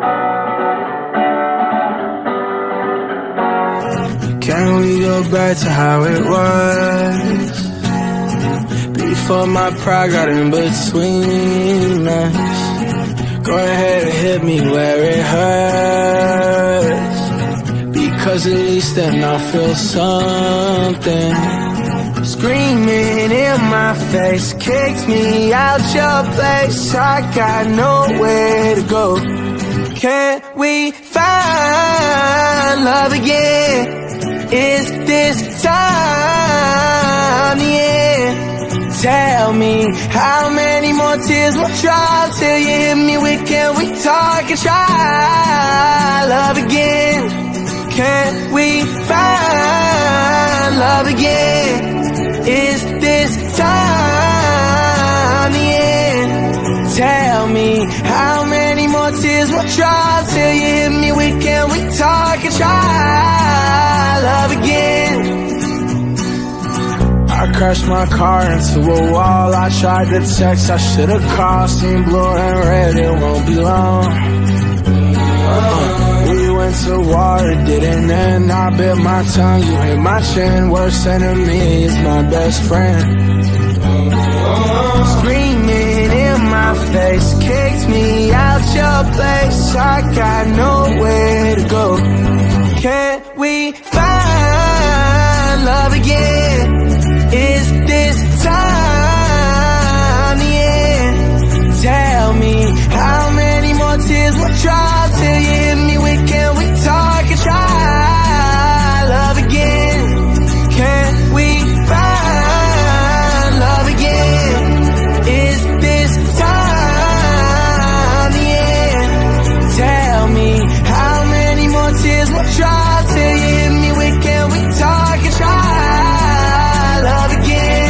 Can we go back to how it was? Before my pride got in between us. Go ahead and hit me where it hurts, because at least then I'll feel something. Screaming in my face, kicked me out your place. I got nowhere to go. Can't we find love again? Is this time the end? Tell me, how many more tears will drop till you hit me with, can we talk and try love again? Can't we find love again? Is this time the end? Tell me, how many more tears will drop till you hit me with, can we talk and try love again? I crashed my car into a wall. I tried to text, I should've called. Seen blue and red, it won't be long. We went to war, it didn't end. I bit my tongue, you hit my chin. Worst enemy is my best friend. Screaming in my face, kicked me out your place. I got nowhere to go. Can't we find love again? Is this time the end? Tell me, how many more tears will drop till you hit me with, can we talk and try love again? Can't we find love again? Is this time the end? Tell me, how many more tears will drop till you hit me with, can we talk and try love again?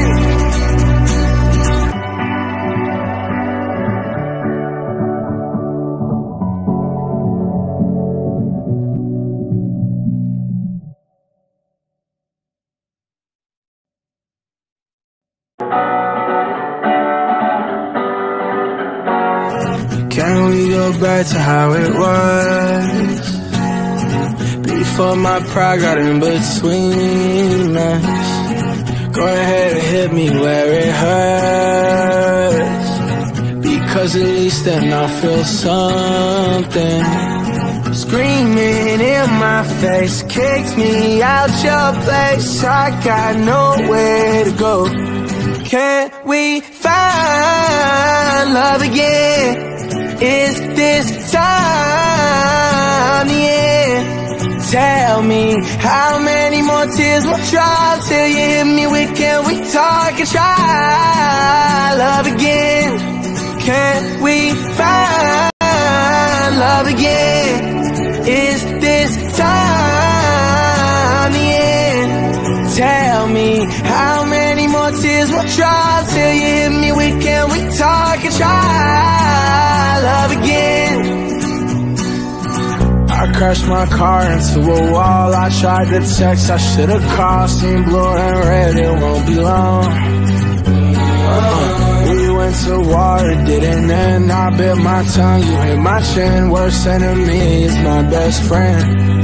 Can we go back to how it was? Before my pride got in between us. Go ahead and hit me where it hurts, because at least then I'll feel something. Screaming in my face, kicked me out your place. I got nowhere to go. Can't we find love again? Is this time the end? Tell me, how many more tears will drop till you hit me with, can we talk and try love again? Can't we find love again? Is this time the end? Tell me, how many more tears will drop till you hit me with, can we talk and try love again? I crashed my car into a wall. I tried to text, I should've called. Seen blue and red, it won't be long. We went to war, it didn't end. I bit my tongue, you hit my chin. Worst enemy is my best friend.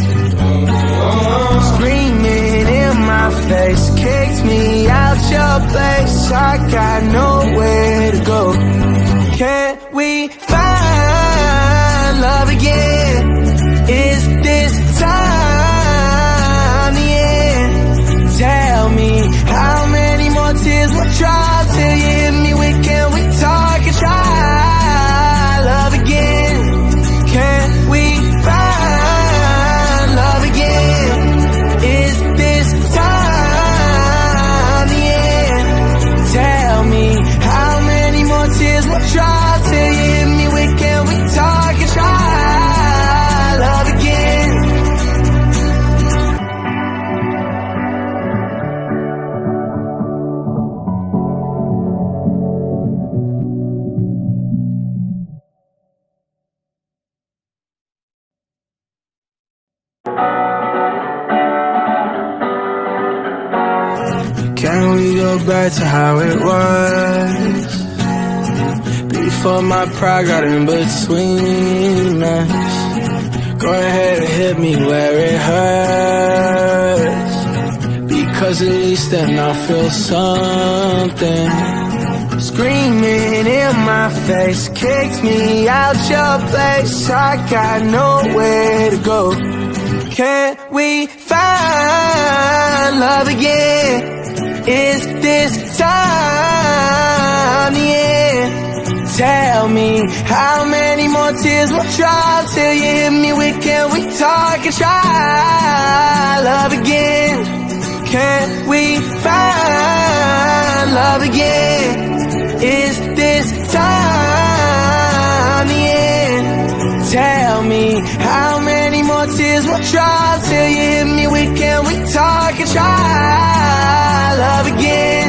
Screaming in my face, kicked me out your place. I got nowhere to go. Can't we find love again? Is this time the end? Tell me, how many more tears will drop till you hit me with, can we talk and try love again? Can't we find love again? Is this time the end? Tell me, how many more tears will drop till you hit me with, can we talk and try love again? Can we go back to how it was? Before my pride got in between us. hit me where it hurts, because at least then I'll feel something. Screaming in my face, kicked me out your place. I got nowhere to go. Can't we find love again? Is this time the end? Tell me, how many more tears will drop till you hit me with, can we talk and try love again? Can't we find love again? Is this time the end? Tell me, how many more tears will drop till you hit me with, can we talk and try love again?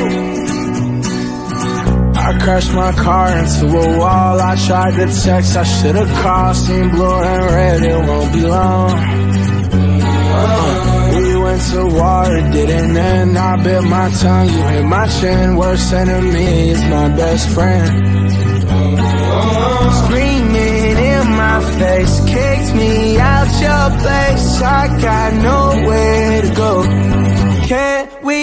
I crashed my car into a wall. I tried to text, I should've called. Seen blue and red, it won't be long. We went to war, it didn't end. I bit my tongue, you hit my chin. Worst enemy is my best friend. Screaming in my face, kicked me out your place. I got nowhere to go. Can't we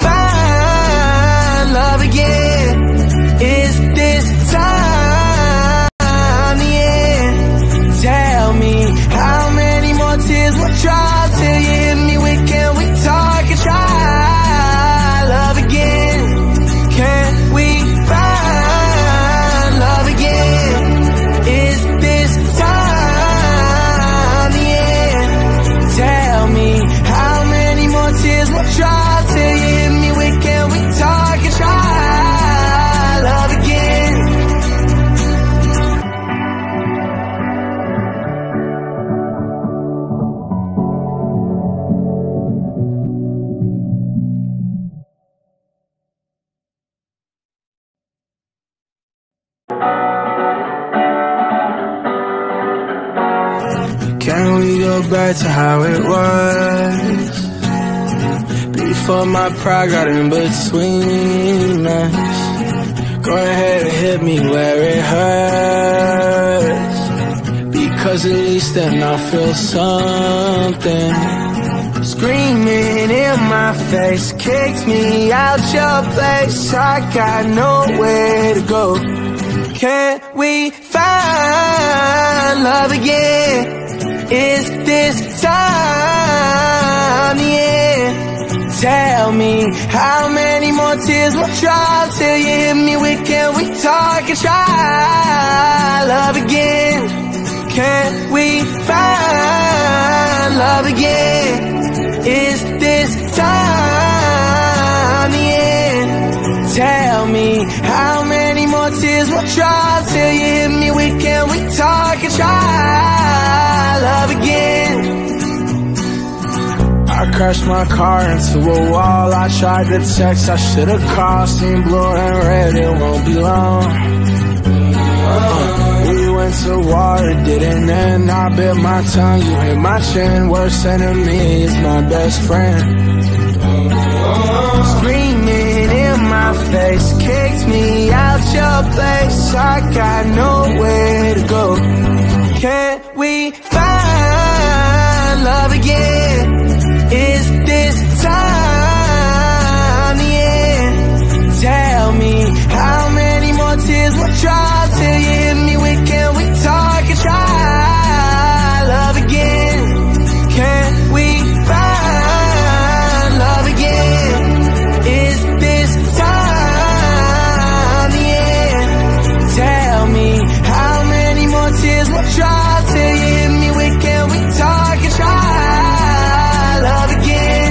find love again? Is this time the end? Tell me, how many more tears will drop till you hit me with, can we talk and try love again? Can't we find love again? Is this time the end? Tell me, how many more tears will drop till you hit me with, can we talk and try love again? Can we go back to how it was? Before my pride got in between us. Go ahead and hit me where it hurts, because at least then I'll feel something. Screaming in my face, kicked me out your place. I got nowhere to go. Can't we find love again? Is this time the end? Tell me, how many more tears will drop till you hit me with, can we talk and try love again? Can't we find love again? Is this time the end? Tell me, how many more tears will drop till you hit me with, can we talk and try love again? I crashed my car into a wall. I tried to text, I should've called. Seen blue and red, it won't be long. We went to war, it didn't end. I bit my tongue, you hit my chin. Worst enemy is my best friend. Screaming in my face, kicked me out your place. I got nowhere to go. Can't we find love again? Is this time the end? Tell me, how many more tears will drop till you hit me with, can we talk and try love again? Can't we find love again? Is this time the end? Tell me, how many more tears will drop till you hit me with, can we talk and try love again?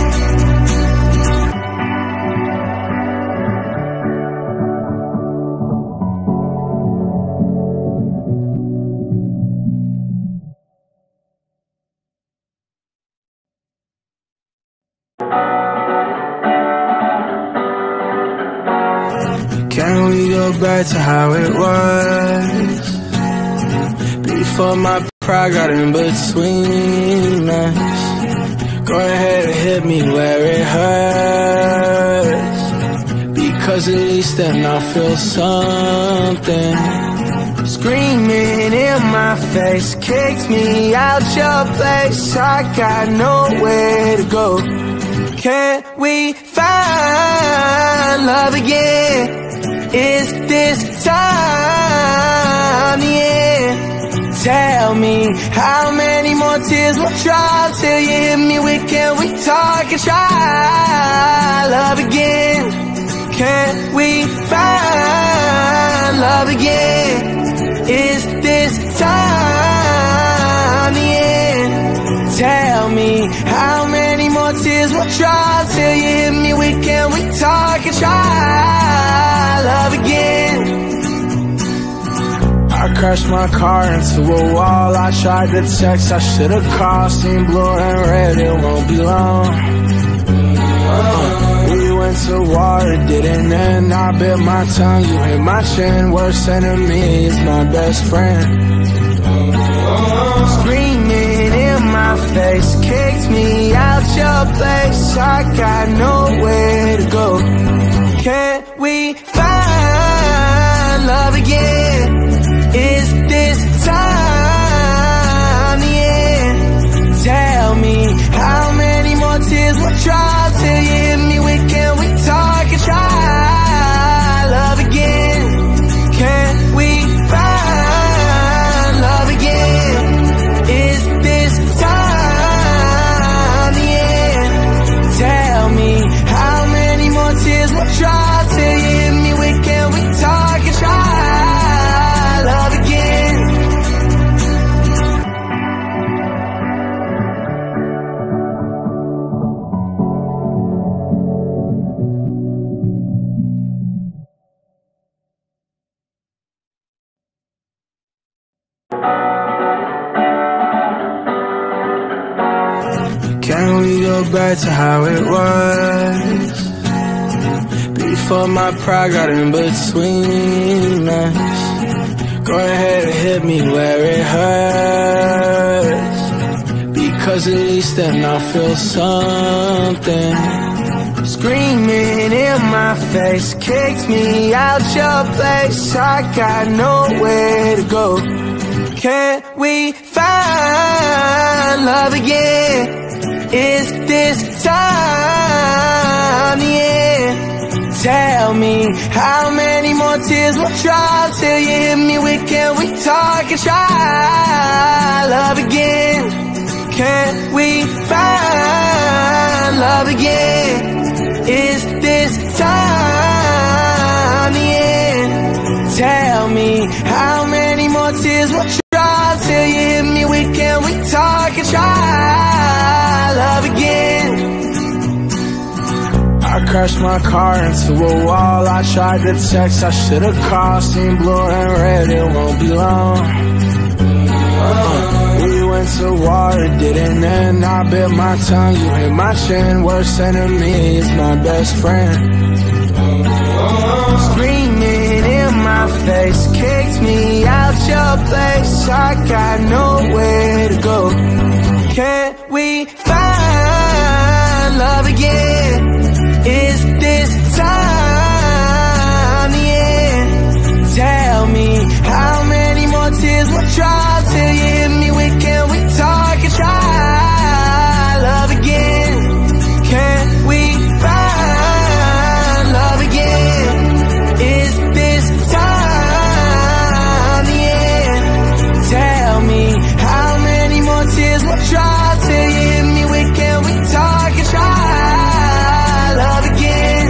Can we go back to how it was? Before my pride got in between us. Go ahead and hit me where it hurts, because at least then I'll feel something. Screaming in my face, kicked me out your place. I got nowhere to go. Can't we find love again? Is this time the end? Tell me, how many more tears will drop till you hit me with, can we talk and try love again? Can't we find love again? Is this time the end? Tell me, how many more tears will drop till you hit me with, can we talk and try love again? I crashed my car into a wall. I tried to text, I should've called. Seen blue and red, it won't be long. We went to war, it didn't end. I bit my tongue, you hit my chin. Worst enemy is my best friend. Screaming in my face, kicked me out your place. I got nowhere to go. Can't we find love again? Is this time the end? Tell me, how many more tears will drop till you hit me with, can we talk and try love again? Can't we find love again? Is this time the end? Tell me, how many more tears will drop till you hit me with, can we talk and try love again? Can we go back to how it was? Before my pride got in between us. Go ahead and hit me where it hurts, because at least then I'll feel something. Screaming in my face, kicked me out your place. I got nowhere to go. Can't we find love again? Is this time the end? Tell me, how many more tears will drop till you hit me with, can we talk and try love again? Can't we find love again? Is this time the end? Tell me, how many more tears will drop till you hit me with, can we talk and try love again? I crashed my car into a wall. I tried to text, I should've called. Seen blue and red, it won't be long. We went to war, it didn't end. I bit my tongue, you hit my chin. Worst enemy is my best friend. Screaming in my face, kicked me out your place. I got nowhere to go. Can't we find love again? Is this time the end? Tell me, how many more tears will drop till you hit me with, can we talk and try love again? Can't we find love again? Is this time the end? Tell me, how many more tears will drop till you hit me with, can we talk and try love again?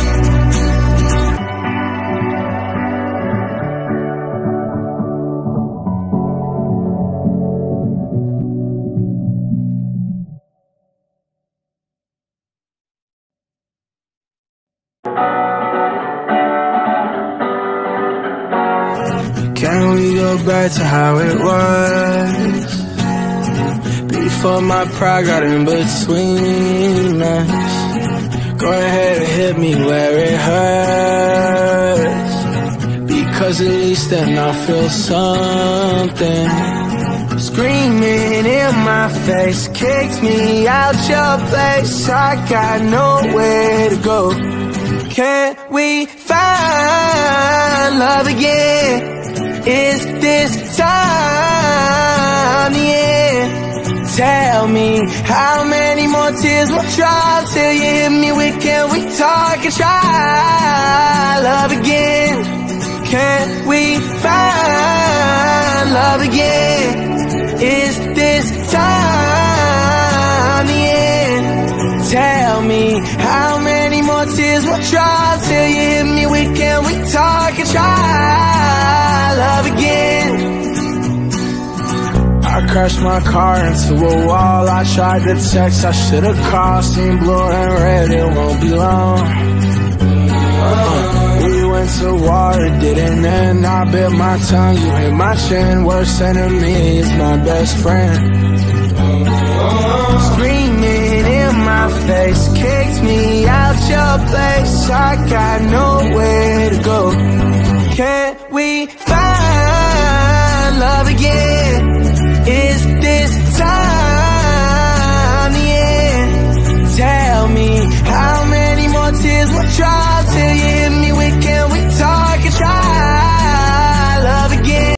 Can we go back to how it was? Before my pride got in between us. Go ahead and hit me where it hurts, because at least then I'll feel something. Screaming in my face, kicked me out your place. I got nowhere to go. Can't we find love again? Is this time the end? Tell me how many more tears will drop till you hit me with, can we talk and try love again? Can we find love again? Is this time the end? Tell me how many more tears will drop till you hit me with, can we talk and try love again? I crashed my car into a wall. I tried to text, I should've called. Seen blue and red, it won't be long. We went to war, it didn't end. I bit my tongue, you hit my chin. Worst enemy is my best friend. Screaming in my face, kicked me out your place. I got nowhere to go. Can't we find love again? Is this time the end? Tell me how many more tears will drop till you hit me with, can we talk and try love again?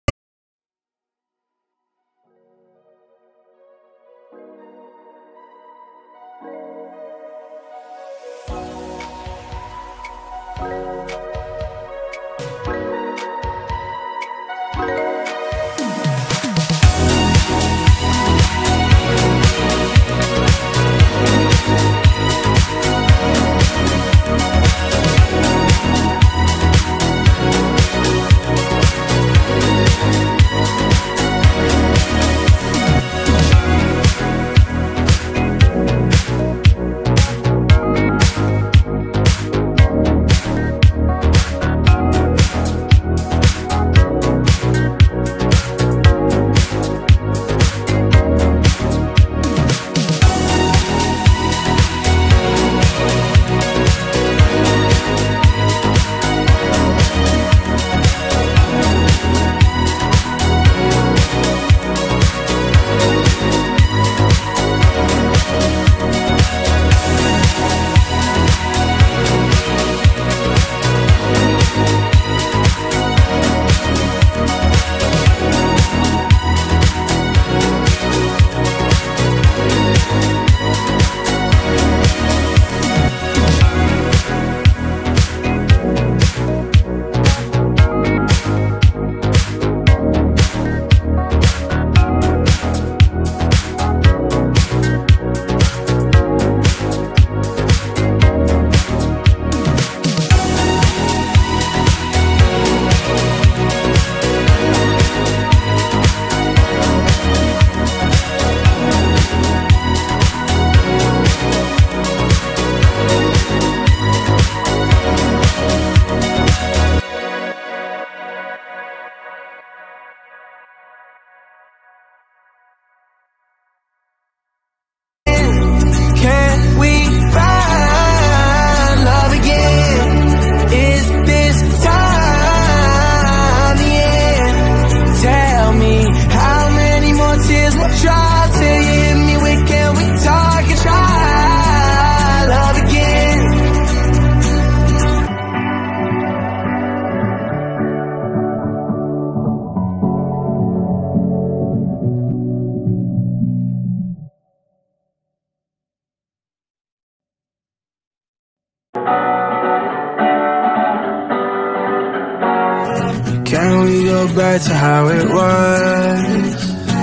Can we go back to how it was?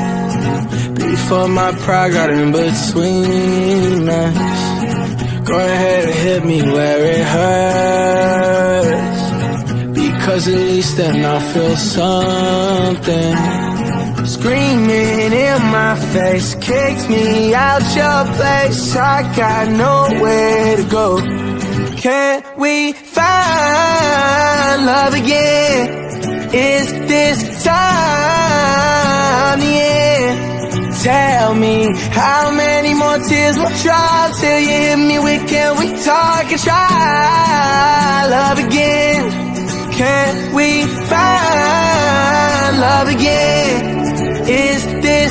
Before my pride got in between us. Go ahead and hit me where it hurts, because at least then I'll feel something. Screaming in my face, kicked me out your place. I got nowhere to go. Can't we find love again? Is this time the end? Tell me how many more tears will drop till you hit me with, can we talk and try love again? Can we find love again? Is this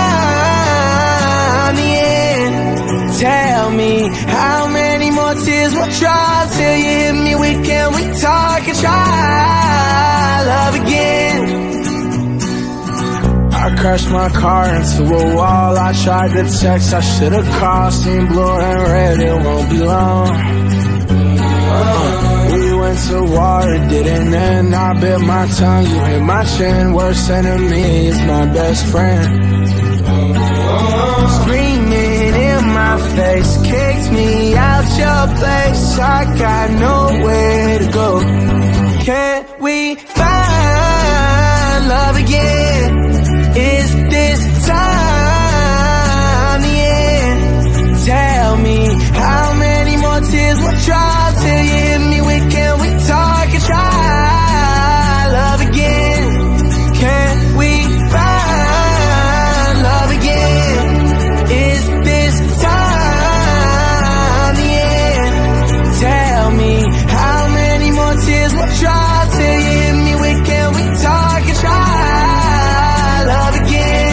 time the end? Tell me how many more tears will drop till you hit me with, can we talk and try love again? crashed my car into a wall. I tried to text, I should've called. Seen blue and red, it won't be long. We went to war, it didn't end. I bit my tongue, you hit my chin. Worst enemy is my best friend. Screaming in my face, kicked me out your place. I got nowhere to go. Can't we find love again? Is this time the end? Tell me, how many more tears will drop till you hit me with, can we talk and try love again? Can we find love again? Is this time the end? Tell me, how many more tears will drop till you hit me with, can we talk and try love again?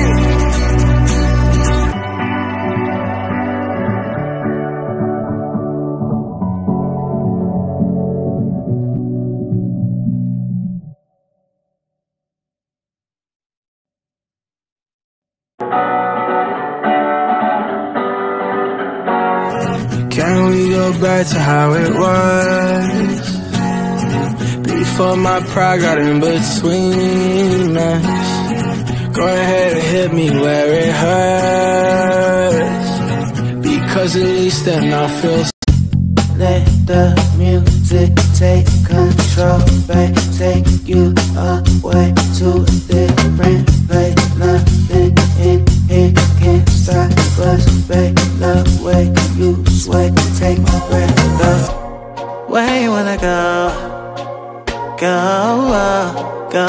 Can we go back to how it was? Before my pride got in between us. Go ahead and hit me where it hurts, because at least then I'll feel. Let the music take control, babe. Take you away to a different place. Nothing in here can stop us, babe. The way you sway, take my breath, love. Where you wanna go? Go, go,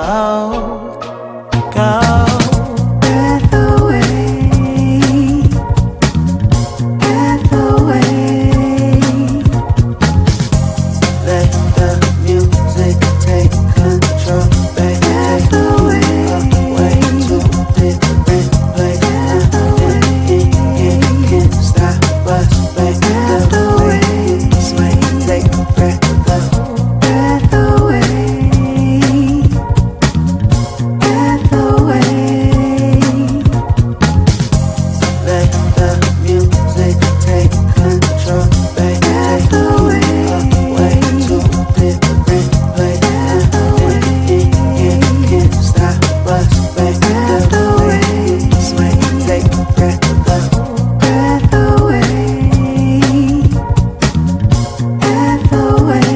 go. Breath away, breath away. Let the music take control, baby. Breath away to a different place. Nothing can stop us, baby. The way you sway, take a breath, love. Breath away, breath away. Let the music take control, baby. Breath away to a different place. Nothing can stop us, baby. The way you sway, take a breath, love. Breath away, breath away.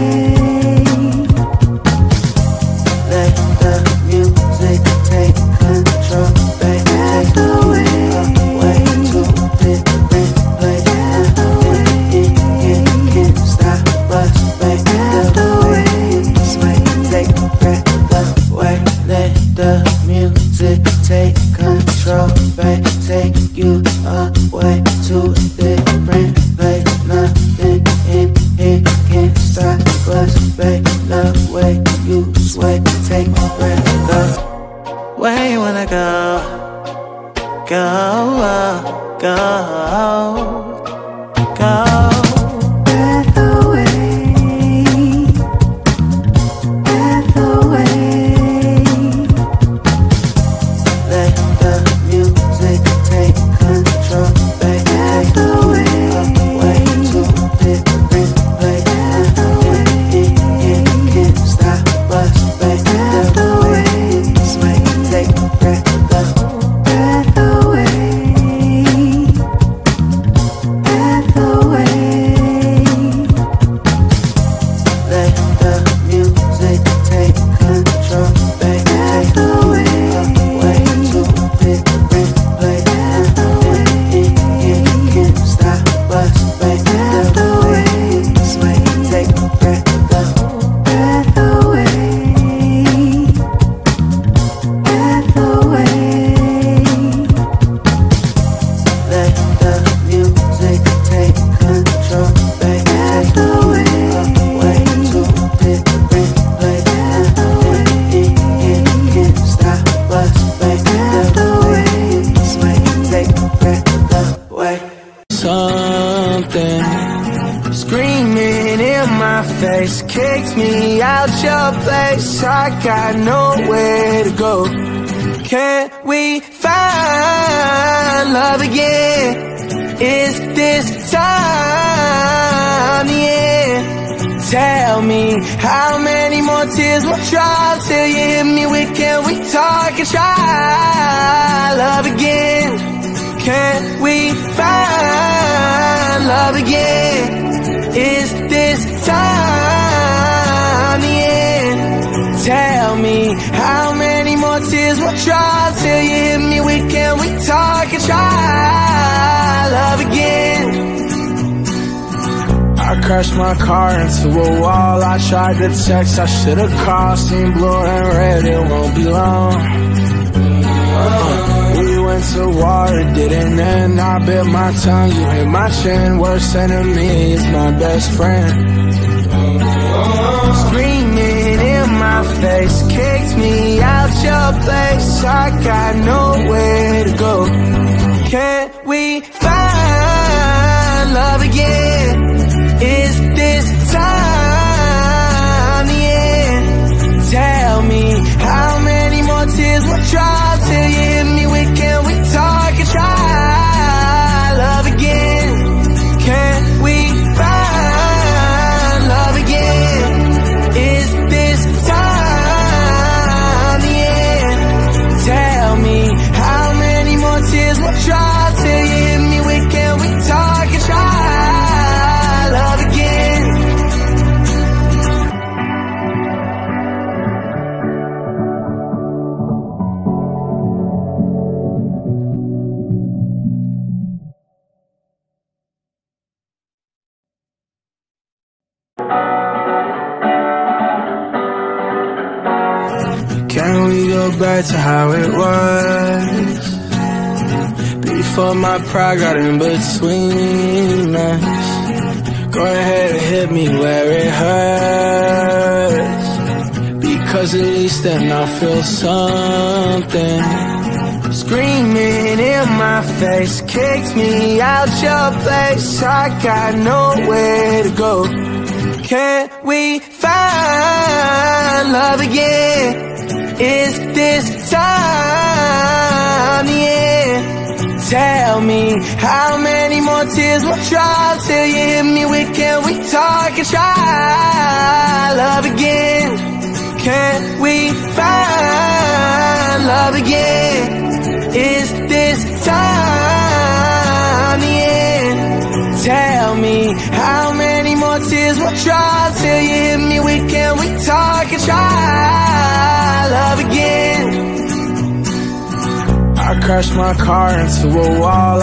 Let the music take control, baby. Breath away to a different place. Nothing can stop us, baby. The way you sway, take a breath, love. Wait, let the music take control, baby. Take you away to a different place. Nothing in here can stop us, baby. The way you sway, take my breath, love. Where you wanna go? Go, go, go. Breath away, breath away. Let the music take control, baby. Breath away to a different place. Nothing can stop us, baby. The way you sway, take a breath, love. Breath away, breath away. Let the music take control, baby. Breath away to a different place. Nothing can stop us, baby. The way you sway, take a breath, love. Breath away, breath away. Let the music take control, baby. Breath away to a different place. Nothing can stop us, baby. The way you sway, take a breath, love. Wait. Something screaming in my face, kicked me out your place. I got nowhere to go. Can we find love again? Is this time the end? Tell me, how many more tears will drop till you hit me with, can we talk and try love again? Can we find love again? Is this time the end? Tell me, how many more tears will drop till you hit me with, can we talk and try love again? I crashed my car into a wall. I tried to text, I should've called. Seen blue and red, it won't be long. We went to war, it didn't end. I bit my tongue, you hit my chin. Worst enemy is my best friend. Screaming in my face, kicked me out your place. I got nowhere to go. Can we find love again? Is this time the end? Tell me, how many more tears will drop till you hit me with, can we talk and try love again? Can we find love again? Is this time the end? Tell me, how many more tears will drop till you hit me with, can we talk and try love again? Can we go back to how it was? Before my pride got in between us. Go ahead and hit me where it hurts, because at least then I'll feel something. Screaming in my face, kicked me out your place. I got nowhere to go. Can we find love again? Is this time the end? Tell me, how many more tears will drop till you hit me with, can we talk and try love again? Can we find love again? Is this time the end? Tell me, how many more tears will drop till you hit me with, can we talk and try love again? I crashed my car into a wall.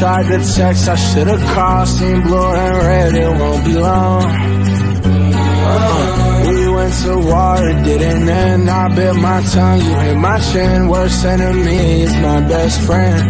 Tried to text, I should've called, seen blue and red, it won't be long. We went to war, it didn't end, I bit my tongue, you hit my chin, worst enemy is my best friend.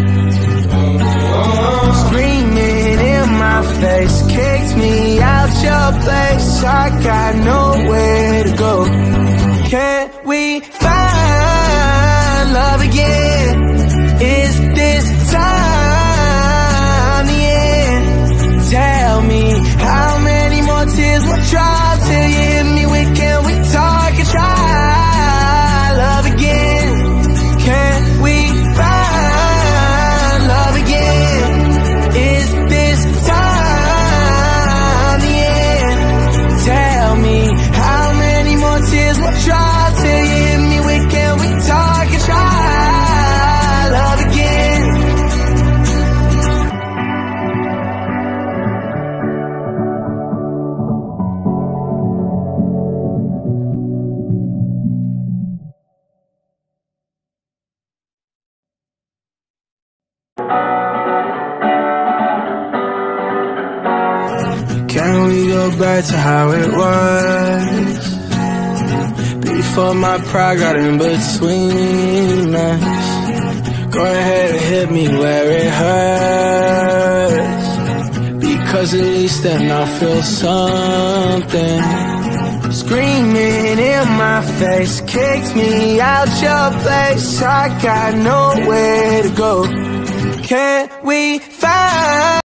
Screaming in my face, kicked me out your place, I got nowhere to go. Can't we find love again? Is this time the end? Tell me, how many more tears will drop till you hit me with, can we talk and try love again? Can we find love again? Is this time the end? Tell me, how many more tears will drop till you hit me with, can we talk and try love again? Can we go back to how it was? Before my pride got in between us. Go ahead and hit me where it hurts, because at least then I'll feel something. Screaming in my face, kicked me out your place, I got nowhere to go. Can't we find